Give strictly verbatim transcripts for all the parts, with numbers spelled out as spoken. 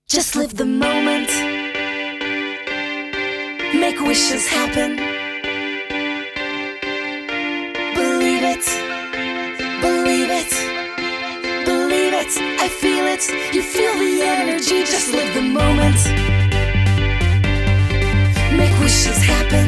Just live the moment. Make wishes happen. Believe it. Believe it. Believe it. I feel it. You feel the energy. Just live the moment. Make wishes happen.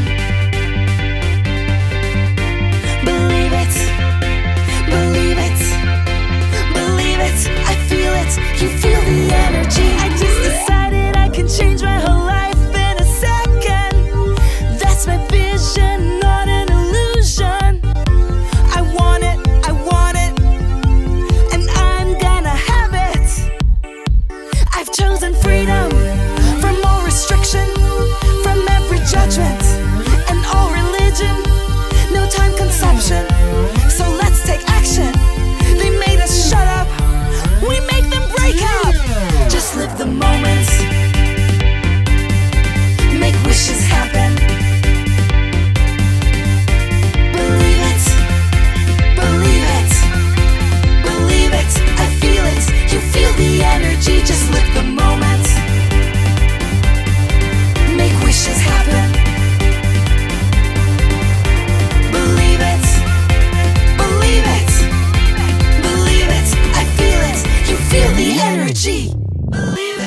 Believe it. Believe it. Believe it. I feel it. You feel the energy. I just decided I can change my whole life in a second. That's my vision, not an illusion. I want it, I want it, and I'm gonna have it. I've chosen freedom from all restriction, from every judgment and all religion. No time consumption, so let's take action. They made us shut up, we make them break up. Just live the moment. Make wishes happen. Believe it. Believe it. Believe it. I feel it. You feel the energy. Just live the moment. Make wishes happen. Believe it. Believe it. Believe it. I feel it. You feel the energy. Believe it.